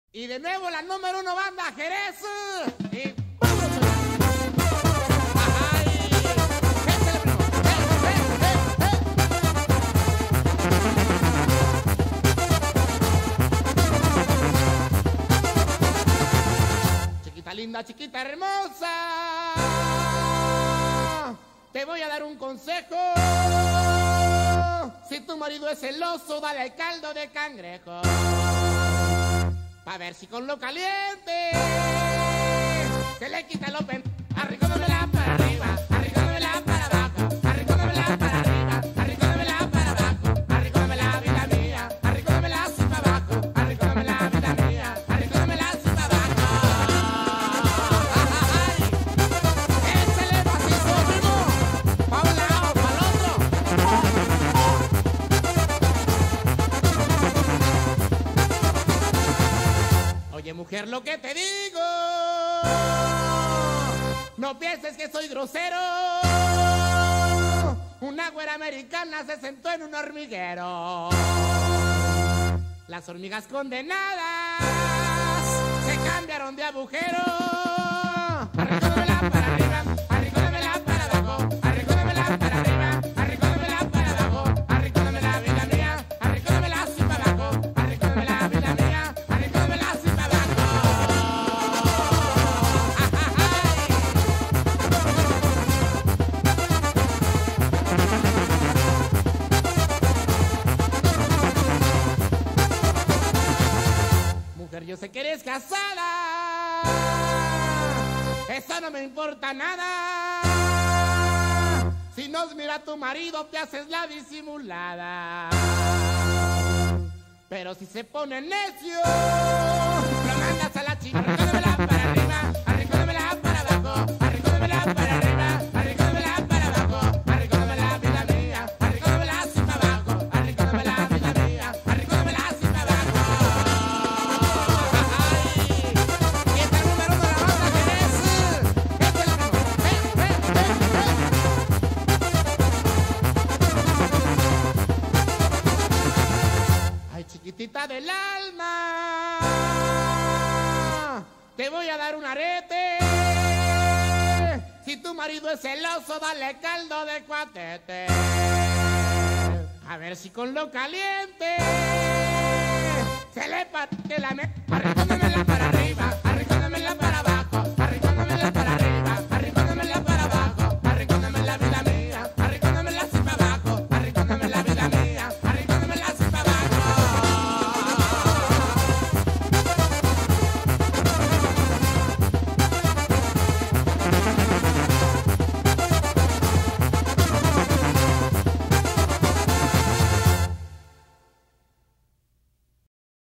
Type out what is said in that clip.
Y de nuevo la número 1 banda Jerez. Y chiquita linda, chiquita hermosa, te voy a dar un consejo. Si tu marido es celoso, dale al caldo de cangrejo, pa' ver si con lo caliente se le quita lo pendejo. Arricónamela para arriba, arricónamela para abajo, arricónamela para arriba, arricónamela para abajo, arricónamela vida mía, arricónamela así para abajo, arricónamela vida mía, arricónamela así para abajo. Échale pasito primo, pa' un lado, pa' el otro. Oye mujer, lo que te digo, no pienses que soy grosero. Una güera americana se sentó en un hormiguero. Las hormigas condenadas se cambiaron de agujero. Arricónamela para arriba, arricónamela para abajo, arricónamela para arriba, arricónamela para abajo, arricónamela vida mía, arricónamela así para abajo, arricónamela vida mía, arricónamela así para abajo. Mujer, yo sé que eres casada, eso no me importa nada. Si nos mira tu marido, te haces la disimulada. Pero si se pone necio, lo mandas a la chica. Arricónamela para arriba, arricónamela para abajo, arricónamela para arriba, arricónamela para abajo, arricónamela vida mía, arricónamela así para abajo, arricónamela vida mía, arricónamela así para abajo. Y este número de la banda Jerez, este es el primo. Ay, chiquitita del alma, te voy a dar un arete. Si tu marido es celoso, dale caldo de cuatete, a ver si con lo caliente se le parte la mente.